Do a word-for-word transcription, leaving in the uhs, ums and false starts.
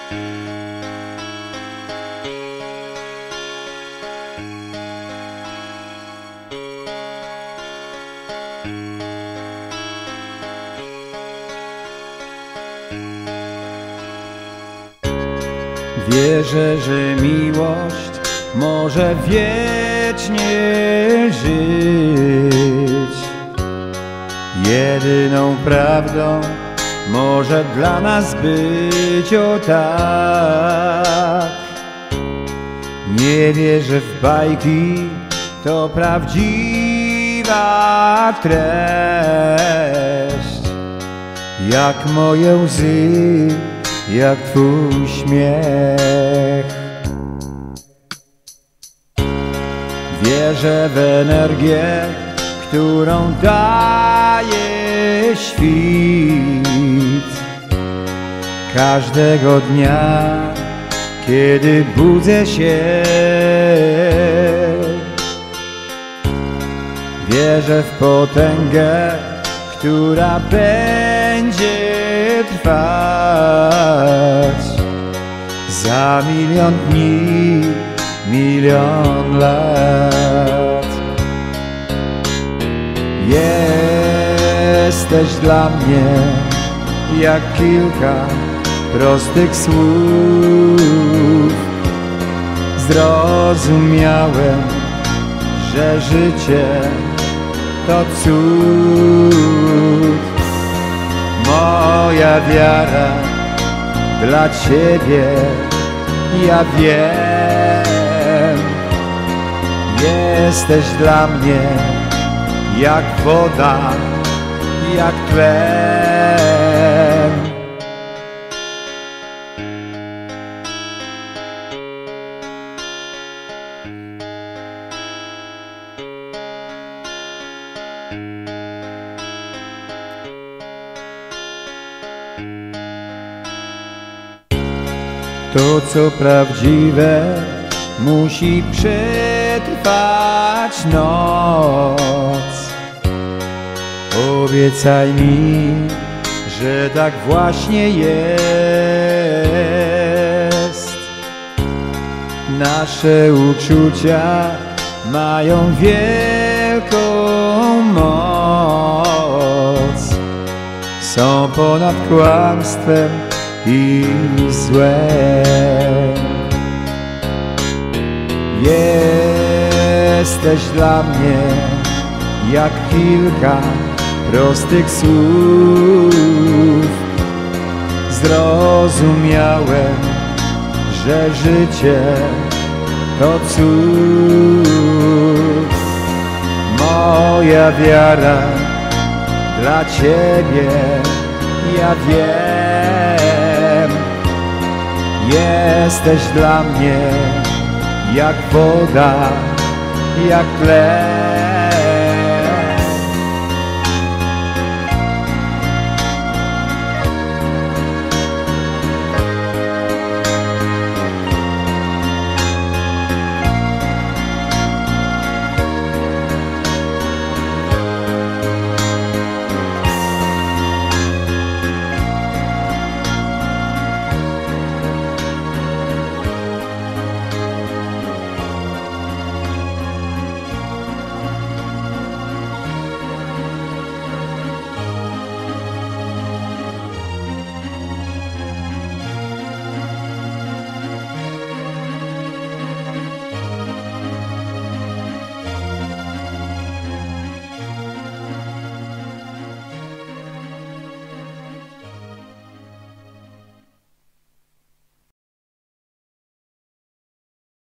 Wierzę, że miłość może wiecznie żyć. Jedyną prawdą może dla nas być, o tak. Nie wierzę w bajki, to prawdziwa treść. Jak moje łzy, jak twój śmiech. Wierzę w energię, którą daje świt. Każdego dnia, kiedy budzę się, wierzę w potęgę, która będzie trwać za milion dni, milion lat. Jesteś dla mnie jak kilka prostych słów. Zrozumiałem, że życie to cud. Moja wiara dla Ciebie, ja wiem. Jesteś dla mnie jak woda, jak tlen. To, co prawdziwe, musi przetrwać noc. Obiecaj mi, że tak właśnie jest. Nasze uczucia mają wielką moc. Są ponad kłamstwem i złem. Jesteś dla mnie jak kilka prostych słów. Zrozumiałem, że życie to cud. Moja wiara dla Ciebie, ja wiem. Jesteś dla mnie jak woda, jak tlen.